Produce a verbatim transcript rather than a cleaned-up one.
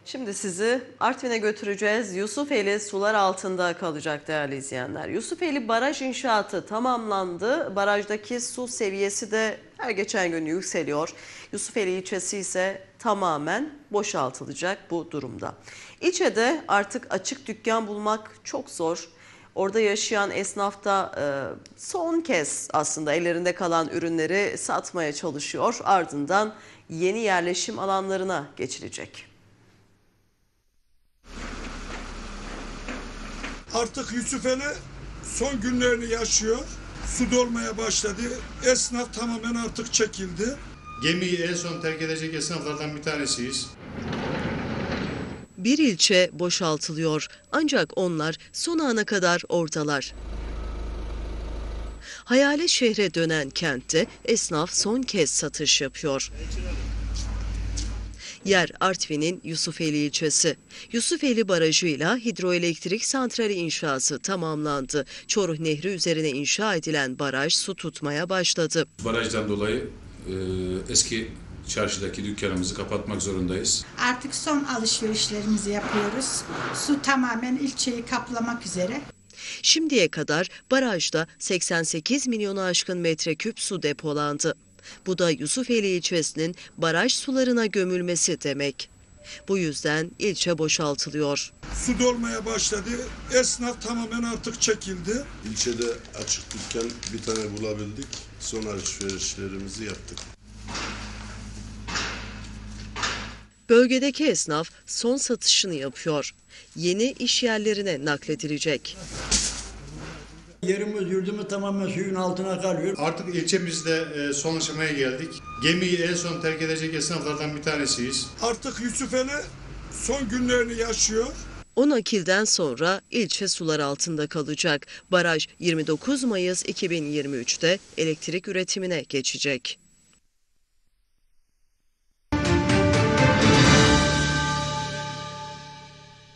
Şimdi sizi Artvin'e götüreceğiz. Yusufeli sular altında kalacak değerli izleyenler. Yusufeli baraj inşaatı tamamlandı. Barajdaki su seviyesi de her geçen gün yükseliyor. Yusufeli ilçesi ise tamamen boşaltılacak bu durumda. İlçede artık açık dükkan bulmak çok zor. Orada yaşayan esnaf da son kez aslında ellerinde kalan ürünleri satmaya çalışıyor. Ardından yeni yerleşim alanlarına geçilecek. Artık Yusufeli son günlerini yaşıyor. Su dolmaya başladı. Esnaf tamamen artık çekildi. Gemiyi en son terk edecek esnaflardan bir tanesiyiz. Bir ilçe boşaltılıyor ancak onlar son ana kadar oradalar. Hayali şehre dönen kentte esnaf son kez satış yapıyor. Yer Artvin'in Yusufeli ilçesi. Yusufeli Barajı'yla hidroelektrik santrali inşası tamamlandı. Çoruh Nehri üzerine inşa edilen baraj su tutmaya başladı. Barajdan dolayı e, eski çarşıdaki dükkanımızı kapatmak zorundayız. Artık son alışverişlerimizi yapıyoruz. Su tamamen ilçeyi kaplamak üzere. Şimdiye kadar barajda seksen sekiz milyonu aşkın metreküp su depolandı. Bu da Yusufeli ilçesinin baraj sularına gömülmesi demek. Bu yüzden ilçe boşaltılıyor. Su dolmaya başladı. Esnaf tamamen artık çekildi. İlçede açık dükkan bir tane bulabildik. Son alışverişlerimizi yaptık. Bölgedeki esnaf son satışını yapıyor. Yeni iş yerlerine nakledilecek. Yerimiz, yurdumuz tamamen suyun altına kalıyor. Artık ilçemizde e, son aşamaya geldik. Gemiyi en son terk edecek esnaflardan bir tanesiyiz. Artık Yusufeli son günlerini yaşıyor. O nakilden sonra ilçe sular altında kalacak. Baraj yirmi dokuz Mayıs iki bin yirmi üç'te elektrik üretimine geçecek.